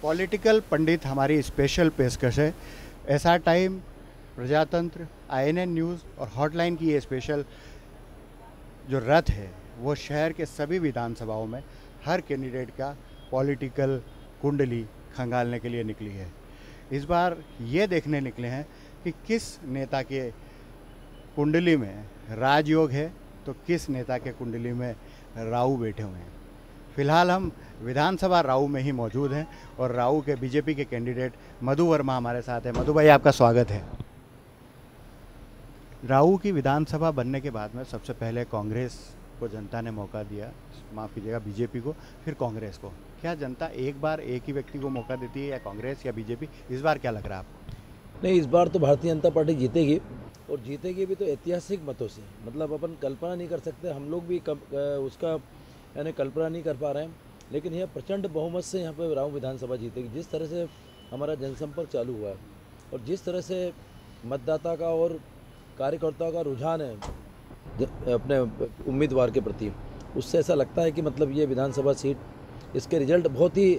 Political पंडित हमारी special पेशकश है। ऐसा टाइम, प्रजातंत्र, आईएनएन न्यूज़ और हॉटलाइन की ये स्पेशल जो रथ है वो शहर के सभी विधानसभाओं में हर कैंडिडेट का पॉलिटिकल कुंडली खंगालने के लिए निकली है। इस बार ये देखने निकले हैं कि किस नेता के कुंडली में राजयोग है तो किस नेता के कुंडली में राहु बैठे हुए हैं। फिलहाल हम विधानसभा राहु में ही मौजूद हैं और राहु के बीजेपी के कैंडिडेट मधु वर्मा हमारे साथ हैं। मधु भाई, आपका स्वागत है। राहु की विधानसभा बनने के बाद में सबसे पहले कांग्रेस को जनता ने मौका दिया, माफ़ कीजिएगा बीजेपी को, फिर कांग्रेस को। क्या जनता एक बार एक ही व्यक्ति को मौका देती है, या कांग्रेस या बीजेपी? इस बार क्या लग रहा है आपको? नहीं, इस बार तो भारतीय जनता पार्टी जीतेगी, और जीतेगी भी तो ऐतिहासिक मतों से। मतलब अपन कल्पना नहीं कर सकते, हम लोग भी उसका यानी कल्पना नहीं कर पा रहे हैं, लेकिन यह प्रचंड बहुमत से यहाँ पर राहु विधानसभा जीतेगी। जिस तरह से हमारा जनसंपर्क चालू हुआ है और जिस तरह से मतदाता का और कार्यकर्ताओं का रुझान है अपने उम्मीदवार के प्रति, उससे ऐसा लगता है कि मतलब ये विधानसभा सीट, इसके रिजल्ट बहुत ही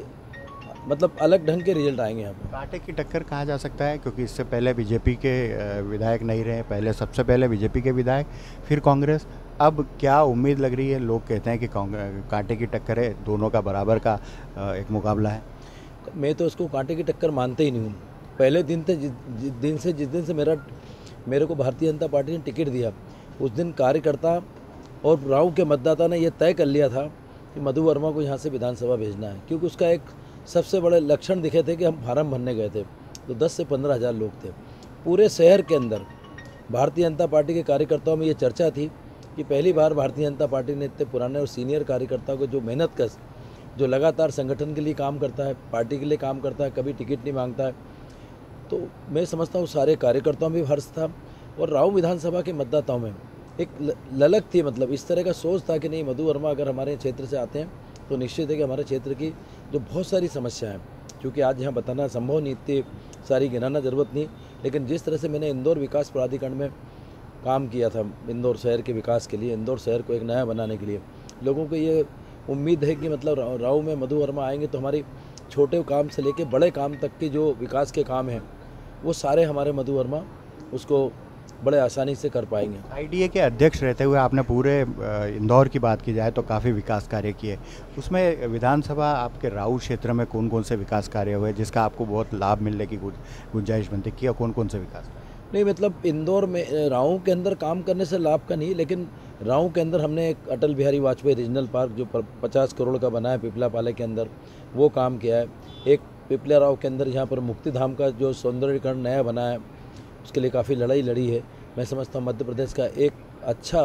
मतलब अलग ढंग के रिजल्ट आएंगे यहाँ पर। कांटे की टक्कर कहा जा सकता है, क्योंकि इससे पहले बीजेपी के विधायक नहीं रहे, पहले सबसे पहले बीजेपी के विधायक, फिर कांग्रेस। अब क्या उम्मीद लग रही है? लोग कहते हैं कि कांटे की टक्कर है, दोनों का बराबर का एक मुकाबला है। मैं तो उसको कांटे की टक्कर मानते ही नहीं हूँ। पहले दिन थे जिस दिन से मेरे को भारतीय जनता पार्टी ने टिकट दिया, उस दिन कार्यकर्ता और राहु के मतदाता ने यह तय कर लिया था कि मधु वर्मा को यहाँ से विधानसभा भेजना है, क्योंकि उसका एक सबसे बड़े लक्षण दिखे थे कि हम फार्म भरने गए थे तो 10 से 15 हज़ार लोग थे पूरे शहर के अंदर। भारतीय जनता पार्टी के कार्यकर्ताओं में ये चर्चा थी कि पहली बार भारतीय जनता पार्टी ने इतने पुराने और सीनियर कार्यकर्ताओं को, जो मेहनत कश, जो लगातार संगठन के लिए काम करता है, पार्टी के लिए काम करता है, कभी टिकट नहीं मांगता है, तो मैं समझता हूँ सारे कार्यकर्ताओं में भी हर्ष था। और राहु विधानसभा के मतदाताओं में एक ललक थी, मतलब इस तरह का सोच था कि नहीं, मधु वर्मा अगर हमारे क्षेत्र से आते हैं तो निश्चित है कि हमारे क्षेत्र की जो बहुत सारी समस्या हैं, क्योंकि आज यहाँ बताना संभव नहीं, इतनी सारी गिनाना ज़रूरत नहीं, लेकिन जिस तरह से मैंने इंदौर विकास प्राधिकरण में काम किया था, इंदौर शहर के विकास के लिए, इंदौर शहर को एक नया बनाने के लिए, लोगों को ये उम्मीद है कि मतलब राहु में मधु वर्मा आएंगे तो हमारी छोटे काम से लेकर बड़े काम तक के जो विकास के काम हैं वो सारे हमारे मधु वर्मा उसको बड़े आसानी से कर पाएंगे। आईडीए के अध्यक्ष रहते हुए आपने पूरे इंदौर की बात की जाए तो काफ़ी विकास कार्य किए। उसमें विधानसभा आपके राहु क्षेत्र में कौन कौन से विकास कार्य हुए जिसका आपको बहुत लाभ मिलने की गुंजाइश बनती, किया कौन कौन से विकास? नहीं, मतलब इंदौर में राहु के अंदर काम करने से लाभ का नहीं, लेकिन राहु के अंदर हमने एक अटल बिहारी वाजपेयी रीजनल पार्क जो 50 करोड़ का बना है पिपला पाले के अंदर, वो काम किया है। एक पिपला राव के अंदर यहाँ पर मुक्ति धाम का जो सौंदर्यीकरण नया बना है, उसके लिए काफ़ी लड़ाई लड़ी है। मैं समझता हूँ मध्य प्रदेश का एक अच्छा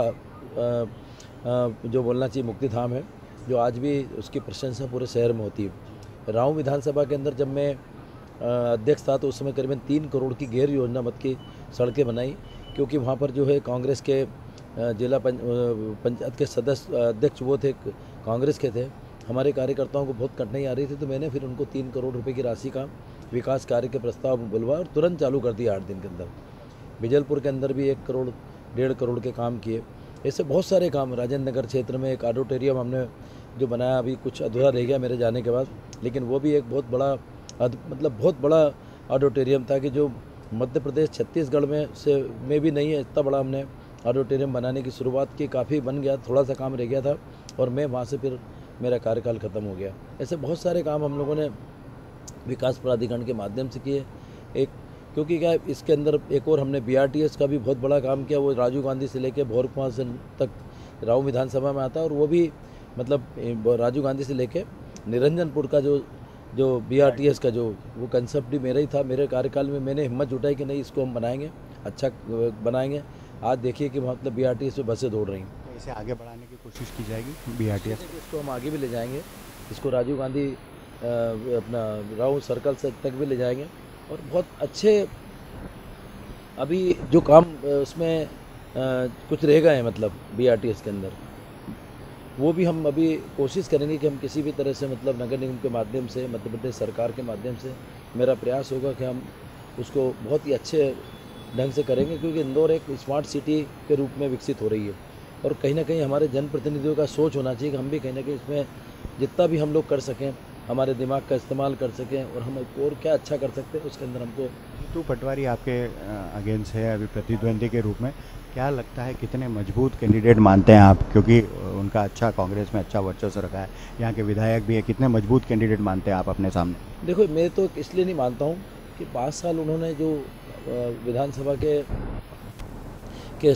जो बोलना चाहिए मुक्ति धाम है, जो आज भी उसकी प्रशंसा पूरे शहर में होती है। राहु विधानसभा के अंदर जब मैं अध्यक्ष था तो उस समय करीबन 3 करोड़ की गैर योजना मत की सड़कें बनाई, क्योंकि वहाँ पर जो है कांग्रेस के जिला पंचायत के सदस्य अध्यक्ष वो थे, कांग्रेस के थे। हमारे कार्यकर्ताओं को बहुत कठिनाई आ रही थी, तो मैंने फिर उनको 3 करोड़ रुपए की राशि का विकास कार्य के प्रस्ताव बुलवाया और तुरंत चालू कर दिया 8 दिन के अंदर। बिजलपुर के अंदर भी 1 करोड़ 1.5 करोड़ के काम किए। ऐसे बहुत सारे काम। राजेंद्र नगर क्षेत्र में एक ऑडिटोरियम हमने जो बनाया, अभी कुछ अधूरा रह गया मेरे जाने के बाद, लेकिन वो भी एक बहुत बड़ा बहुत बड़ा ऑडिटोरियम था कि जो मध्य प्रदेश छत्तीसगढ़ में भी नहीं है, इतना बड़ा हमने ऑडिटोरियम बनाने की शुरुआत की। काफ़ी बन गया, थोड़ा सा काम रह गया था और मैं वहाँ से फिर मेरा कार्यकाल ख़त्म हो गया। ऐसे बहुत सारे काम हम लोगों ने विकास प्राधिकरण के माध्यम से किए। एक क्योंकि क्या इसके अंदर एक और हमने BRTS का भी बहुत बड़ा काम किया, वो राजीव गांधी से लेकर भोरकुआं से तक राहु विधानसभा में आता है, और वो भी मतलब राजीव गांधी से लेकर निरंजनपुर का जो BRTS का जो वो कंसेप्ट भी मेरा ही था। मेरे कार्यकाल में मैंने हिम्मत जुटाई कि नहीं, इसको हम बनाएंगे, अच्छा बनाएंगे। आज देखिए कि मतलब BRTS पे बसें दौड़ रही हैं। इसे आगे बढ़ाने की कोशिश की जाएगी BRTS? इसको हम आगे भी ले जाएंगे, इसको राजीव गांधी अपना राहु सर्कल से तक भी ले जाएंगे, और बहुत अच्छे अभी जो काम उसमें कुछ रह गए हैं मतलब BRTS के अंदर, वो भी हम अभी कोशिश करेंगे कि हम किसी भी तरह से मतलब नगर निगम के माध्यम से, मध्य प्रदेश सरकार के माध्यम से मेरा प्रयास होगा कि हम उसको बहुत ही अच्छे ढंग से करेंगे, क्योंकि इंदौर एक स्मार्ट सिटी के रूप में विकसित हो रही है। और कहीं ना कहीं हमारे जनप्रतिनिधियों का सोच होना चाहिए कि हम भी कहीं ना कहीं इसमें जितना भी हम लोग कर सकें हमारे दिमाग का इस्तेमाल कर सकें और हम और क्या अच्छा कर सकते हैं उसके अंदर हमको। जीतू पटवारी आपके अगेंस्ट है अभी प्रतिद्वंदी के रूप में, क्या लगता है कितने मजबूत कैंडिडेट मानते हैं आप, क्योंकि उनका अच्छा कांग्रेस में अच्छा वर्चस्व रखा है, यहाँ के विधायक भी है, कितने मजबूत कैंडिडेट मानते हैं आप अपने सामने? देखो, मैं तो इसलिए नहीं मानता हूँ कि 5 साल उन्होंने जो विधानसभा के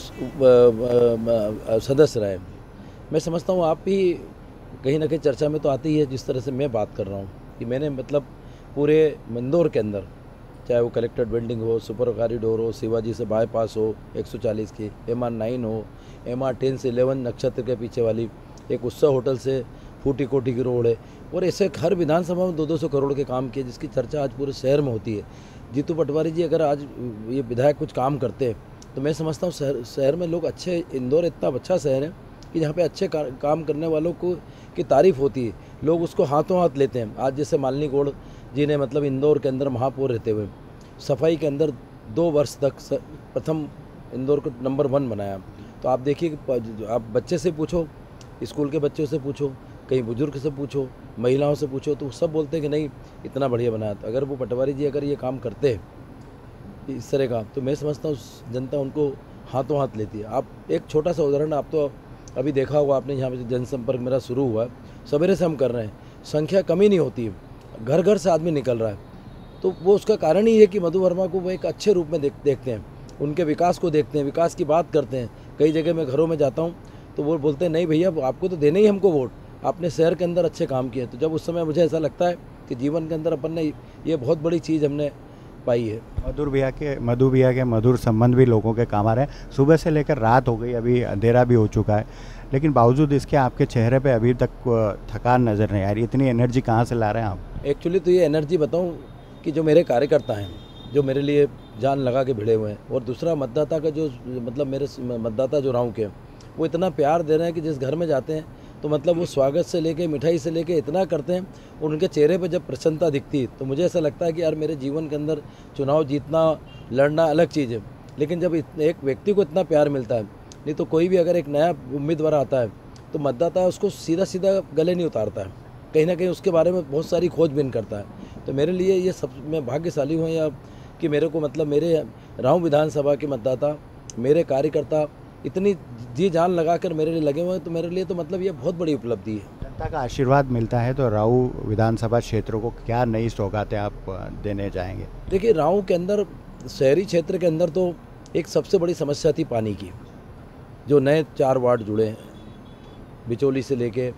सदस्य रहे, मैं समझता हूँ आप भी कहीं ना कहीं चर्चा में तो आती ही है। जिस तरह से मैं बात कर रहा हूँ कि मैंने मतलब पूरे इंदौर के अंदर, चाहे वो कलेक्ट्रेट बिल्डिंग हो, सुपर कॉरिडोर हो, शिवाजी से बाईपास हो 140 की, MR9 हो, MR10 से 11 नक्षत्र के पीछे वाली एक उत्सव होटल से फूटी कोठी की रोड है, और ऐसे हर विधानसभा में 200-200 करोड़ के काम किए जिसकी चर्चा आज पूरे शहर में होती है। जीतू पटवारी जी अगर आज ये विधायक कुछ काम करते हैं तो मैं समझता हूँ शहर में लोग अच्छे, इंदौर इतना अच्छा शहर है कि जहाँ पे अच्छे काम करने वालों को की तारीफ़ होती है, लोग उसको हाथों हाथ लेते हैं। आज जैसे मालिनी गौड़ जी ने मतलब इंदौर के अंदर महापौर रहते हुए सफाई के अंदर 2 वर्ष तक प्रथम इंदौर को नंबर 1 बनाया। तो आप देखिए कि आप बच्चे से पूछो, स्कूल के बच्चों से पूछो, कहीं बुजुर्ग से पूछो, महिलाओं से पूछो, तो सब बोलते हैं कि नहीं इतना बढ़िया बनाया। तो अगर वो पटवारी जी अगर ये काम करते हैं इस तरह का, तो मैं समझता हूँ जनता उनको हाथों हाथ लेती है। आप एक छोटा सा उदाहरण, आप तो अभी देखा होगा आपने, यहाँ पे जनसंपर्क मेरा शुरू हुआ है, सवेरे से हम कर रहे हैं, संख्या कमी नहीं होती है, घर घर से आदमी निकल रहा है। तो वो उसका कारण ही है कि मधु वर्मा को वो एक अच्छे रूप में देखते हैं, उनके विकास को देखते हैं, विकास की बात करते हैं। कई जगह मैं घरों में जाता हूँ तो वो बोलते हैं नहीं भैया आपको तो देना ही हमको वोट, आपने शहर के अंदर अच्छे काम किए। तो जब उस समय मुझे ऐसा लगता है कि जीवन के अंदर अपन ने ये बहुत बड़ी चीज़ हमने पाई है। मधु भैया के मधुर संबंध भी लोगों के काम आ रहे हैं। सुबह से लेकर रात हो गई, अभी अंधेरा भी हो चुका है, लेकिन बावजूद इसके आपके चेहरे पे अभी तक थकान नज़र नहीं आ रही। इतनी एनर्जी कहाँ से ला रहे हैं आप? एक्चुअली तो ये एनर्जी बताऊँ कि जो मेरे कार्यकर्ता हैं, जो मेरे लिए जान लगा के भिड़े हुए हैं, और दूसरा मतदाता का जो मतलब मेरे मतदाता जो राव के, वो इतना प्यार दे रहे हैं कि जिस घर में जाते हैं तो मतलब वो स्वागत से लेके मिठाई से लेके इतना करते हैं, और उनके चेहरे पे जब प्रसन्नता दिखती है तो मुझे ऐसा लगता है कि यार मेरे जीवन के अंदर चुनाव जीतना लड़ना अलग चीज़ है, लेकिन जब एक व्यक्ति को इतना प्यार मिलता है, नहीं तो कोई भी अगर एक नया उम्मीदवार आता है तो मतदाता उसको सीधा सीधा गले नहीं उतारता है, कहीं ना कहीं उसके बारे में बहुत सारी खोजबीन करता है। तो मेरे लिए ये सब, मैं भाग्यशाली हूँ या कि मेरे को मतलब मेरे राव विधानसभा के मतदाता, मेरे कार्यकर्ता इतनी जी जान लगा कर मेरे लिए लगे हुए हैं, तो मेरे लिए तो मतलब ये बहुत बड़ी उपलब्धि है। जनता का आशीर्वाद मिलता है, तो राऊ विधानसभा क्षेत्रों को क्या नई सौगातें आप देने जाएंगे? देखिए, राव के अंदर, शहरी क्षेत्र के अंदर तो एक सबसे बड़ी समस्या थी पानी की। जो नए 4 वार्ड जुड़े हैं, बिचौली से लेके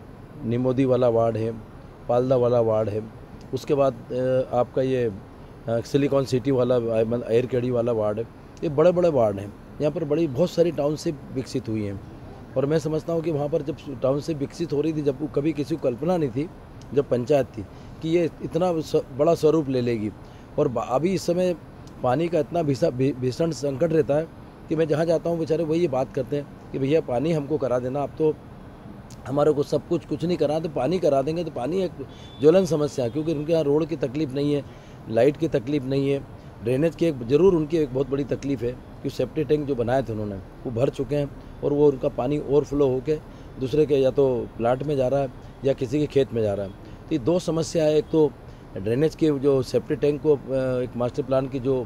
निमोदी वाला वार्ड है, पालदा वाला वार्ड है, उसके बाद आपका ये सिलिकॉन सिटी वाला एयर केडी वाला वार्ड है, ये बड़े बड़े वार्ड हैं। यहाँ पर बहुत सारी टाउनशिप विकसित हुई हैं, और मैं समझता हूँ कि वहाँ पर जब टाउनशिप विकसित हो रही थी, जब कभी किसी को कल्पना नहीं थी, जब पंचायत थी, कि ये इतना बड़ा स्वरूप ले लेगी। और अभी इस समय पानी का इतना भीषण संकट रहता है कि मैं जहाँ जाता हूँ बेचारे वही ये बात करते हैं कि भैया पानी हमको करा देना, आप तो हमारे को सब कुछ नहीं करा, तो पानी करा देंगे। तो पानी एक ज्वलन समस्या है, क्योंकि उनके यहाँ रोड की तकलीफ नहीं है, लाइट की तकलीफ नहीं है, ड्रेनेज की जरूर उनकी एक बहुत बड़ी तकलीफ है कि सेफ्टी टैंक जो बनाए थे उन्होंने वो भर चुके हैं, और वो उनका पानी ओवरफ्लो होकर दूसरे के या तो प्लाट में जा रहा है या किसी के खेत में जा रहा है। तो ये 2 समस्या है, एक तो ड्रेनेज की जो सेफ्टी टैंक को एक मास्टर प्लान की जो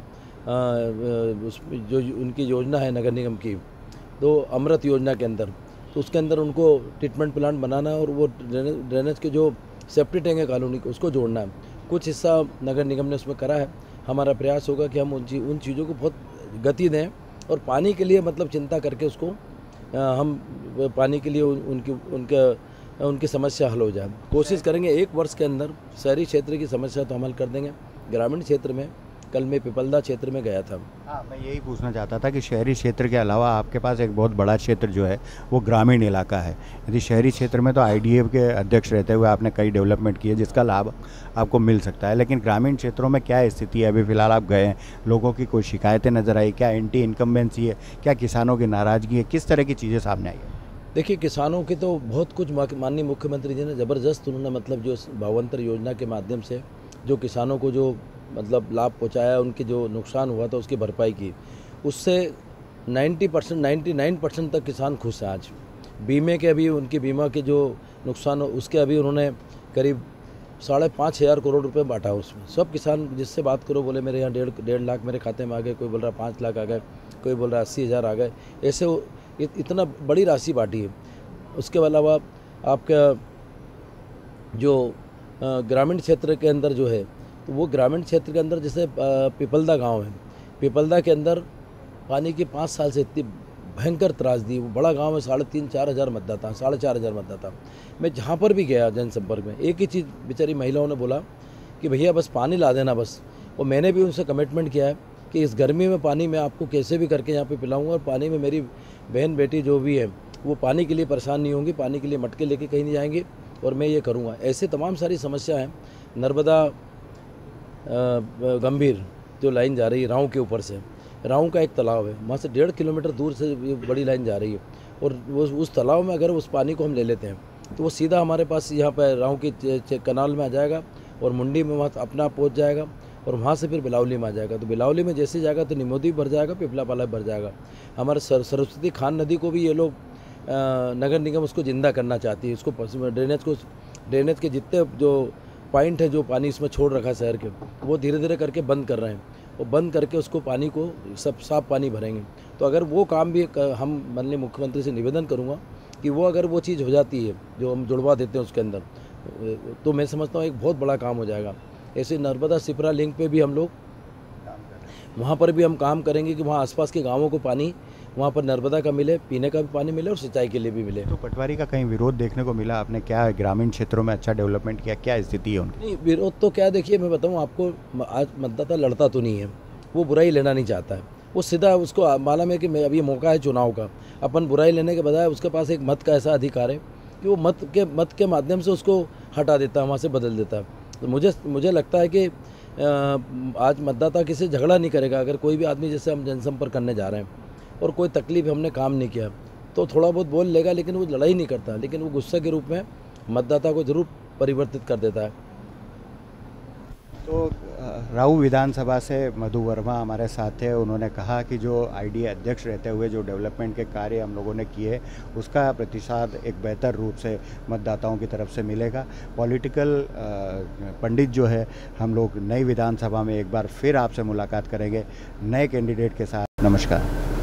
उनकी योजना है नगर निगम की, तो अमृत योजना के अंदर, तो उसके अंदर उनको ट्रीटमेंट प्लांट बनाना है, और वो ड्रेनेज के जो सेफ्टी टैंक है कॉलोनी को, उसको जोड़ना है। कुछ हिस्सा नगर निगम ने उसमें करा है। हमारा प्रयास होगा कि हम उन चीज़ों को बहुत गति दें, और पानी के लिए मतलब चिंता करके उसको हम पानी के लिए उनकी समस्या हल हो जाए। कोशिश करेंगे 1 वर्ष के अंदर शहरी क्षेत्र की समस्या तो हम हल कर देंगे। ग्रामीण क्षेत्र में कल मैं पिपलदा क्षेत्र में गया था। हाँ, मैं यही पूछना चाहता था कि शहरी क्षेत्र के अलावा आपके पास एक बहुत बड़ा क्षेत्र जो है वो ग्रामीण इलाका है। यदि शहरी क्षेत्र में तो IDF के अध्यक्ष रहते हुए आपने कई डेवलपमेंट किए जिसका लाभ आपको मिल सकता है, लेकिन ग्रामीण क्षेत्रों में क्या स्थिति है? अभी फ़िलहाल आप गए हैं, लोगों की कोई शिकायतें नज़र आई? क्या एंटी इनकम्बेंसी है? क्या किसानों की नाराज़गी है? किस तरह की चीज़ें सामने आई? देखिए, किसानों की तो बहुत कुछ माननीय मुख्यमंत्री जी ने ज़बरदस्त, उन्होंने मतलब जो भावांतर योजना के माध्यम से जो किसानों को जो मतलब लाभ पहुंचाया, उनके जो नुकसान हुआ था उसकी भरपाई की, उससे 90% 99% तक किसान खुश हैं आज। बीमे के अभी उनकी बीमा के जो नुकसान हो उसके अभी उन्होंने करीब 5,500 करोड़ रुपए बांटा उसमें। सब किसान जिससे बात करो बोले मेरे यहाँ 1.5 लाख मेरे खाते में आ गए, कोई बोल रहा 5 लाख आ गए, कोई बोल रहा 80,000 आ गए। ऐसे इतना बड़ी राशि बांटी है। उसके अलावा आपका जो ग्रामीण क्षेत्र के अंदर जो है, तो वो ग्रामीण क्षेत्र के अंदर जैसे पिपलदा गांव है, पिपलदा के अंदर पानी की 5 साल से इतनी भयंकर त्रासदी। वो बड़ा गांव है, 3,500-4 हज़ार मतदाता, 4,500 मतदाता। मैं जहाँ पर भी गया जनसंपर्क में, एक ही चीज़ बेचारी महिलाओं ने बोला कि भैया बस पानी ला देना बस। और मैंने भी उनसे कमिटमेंट किया है कि इस गर्मी में पानी मैं आपको कैसे भी करके यहाँ पे पिलाऊंगा, और पानी में मेरी बहन बेटी जो भी है वो पानी के लिए परेशान नहीं होंगी, पानी के लिए मटके लेके कहीं नहीं जाएंगे, और मैं ये करूँगा। ऐसे तमाम सारी समस्या हैं। नर्मदा गंभीर जो लाइन जा रही है राँव के ऊपर से, राँव का एक तालाब है, वहाँ से 1.5 किलोमीटर दूर से ये बड़ी लाइन जा रही है, और वो उस तालाब में अगर उस पानी को हम ले लेते हैं तो वो सीधा हमारे पास यहाँ पर राँव की कनाल में आ जाएगा, और मुंडी में वहाँ अपना पहुँच जाएगा, और वहाँ से फिर बिलावली में आ जाएगा। तो बिलावली में जैसे जाएगा तो निमोदी भर जाएगा, पिपलापाला भर जाएगा। हमारे सरस्वती खान नदी को भी ये लोग नगर निगम उसको ज़िंदा करना चाहती है। उसको ड्रेनेज के जितने जो पॉइंट है जो पानी इसमें छोड़ रखा है शहर के, वो धीरे धीरे करके बंद कर रहे हैं, और बंद करके उसको पानी को सब साफ पानी भरेंगे। तो अगर वो काम भी हम माननीय मुख्यमंत्री से निवेदन करूँगा कि वो अगर वो चीज़ हो जाती है जो हम जुड़वा देते हैं उसके अंदर, तो मैं समझता हूँ एक बहुत बड़ा काम हो जाएगा। ऐसे नर्मदा शिप्रा लिंक पे भी हम लोग वहाँ पर भी हम काम करेंगे कि वहाँ आसपास के गांवों को पानी वहाँ पर नर्मदा का मिले, पीने का भी पानी मिले और सिंचाई के लिए भी मिले। तो पटवारी का कहीं विरोध देखने को मिला? आपने क्या ग्रामीण क्षेत्रों में अच्छा डेवलपमेंट किया, क्या स्थिति है उनकी? नहीं, विरोध तो क्या, देखिए मैं बताऊँ आपको, आज मतदाता लड़ता तो नहीं है, वो बुराई लेना नहीं चाहता है। वो सीधा उसको मालूम है कि मैं अभी मौका है चुनाव का, अपन बुराई लेने के बजाय उसके पास एक मत का ऐसा अधिकार है कि वो मत के माध्यम से उसको हटा देता है, वहाँ से बदल देता है। तो मुझे लगता है कि आज मतदाता किसी झगड़ा नहीं करेगा। अगर कोई भी आदमी, जैसे हम जनसंपर्क करने जा रहे हैं और कोई तकलीफ हमने काम नहीं किया, तो थोड़ा बहुत बोल लेगा, लेकिन वो लड़ाई नहीं करता, लेकिन वो गुस्से के रूप में मतदाता को जरूर परिवर्तित कर देता है। तो राऊ विधानसभा से मधु वर्मा हमारे साथ थे। उन्होंने कहा कि जो आईडीए अध्यक्ष रहते हुए जो डेवलपमेंट के कार्य हम लोगों ने किए, उसका प्रतिसाद एक बेहतर रूप से मतदाताओं की तरफ से मिलेगा। पॉलिटिकल पंडित जो है, हम लोग नई विधानसभा में एक बार फिर आपसे मुलाकात करेंगे नए कैंडिडेट के साथ। नमस्कार।